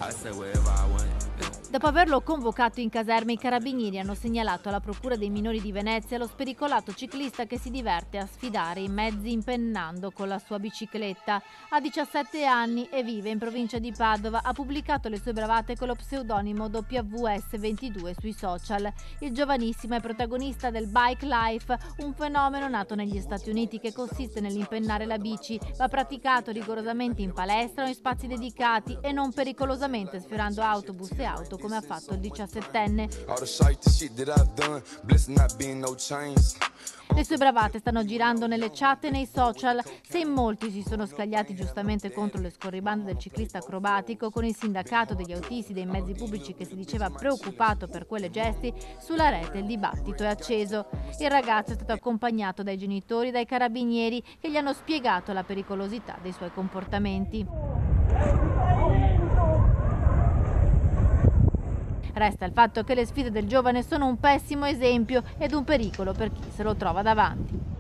Dopo averlo convocato in caserma, i carabinieri hanno segnalato alla Procura dei minori di Venezia lo spericolato ciclista che si diverte a sfidare i mezzi impennando con la sua bicicletta. Ha 17 anni e vive in provincia di Padova. Ha pubblicato le sue bravate con lo pseudonimo WS22 sui social. Il giovanissimo è protagonista del Bike Life, un fenomeno nato negli Stati Uniti che consiste nell'impennare la bici. Va praticato rigorosamente in palestra o in spazi dedicati e non pericolosamente sfiorando autobus e auto come ha fatto il 17enne. Le sue bravate stanno girando nelle chat e nei social. Se in molti si sono scagliati giustamente contro le scorribande del ciclista acrobatico, con il sindacato degli autisti dei mezzi pubblici che si diceva preoccupato per quelle gesti, sulla rete il dibattito è acceso. Il ragazzo è stato accompagnato dai genitori e dai carabinieri che gli hanno spiegato la pericolosità dei suoi comportamenti. Resta il fatto che le sfide del giovane sono un pessimo esempio ed un pericolo per chi se lo trova davanti.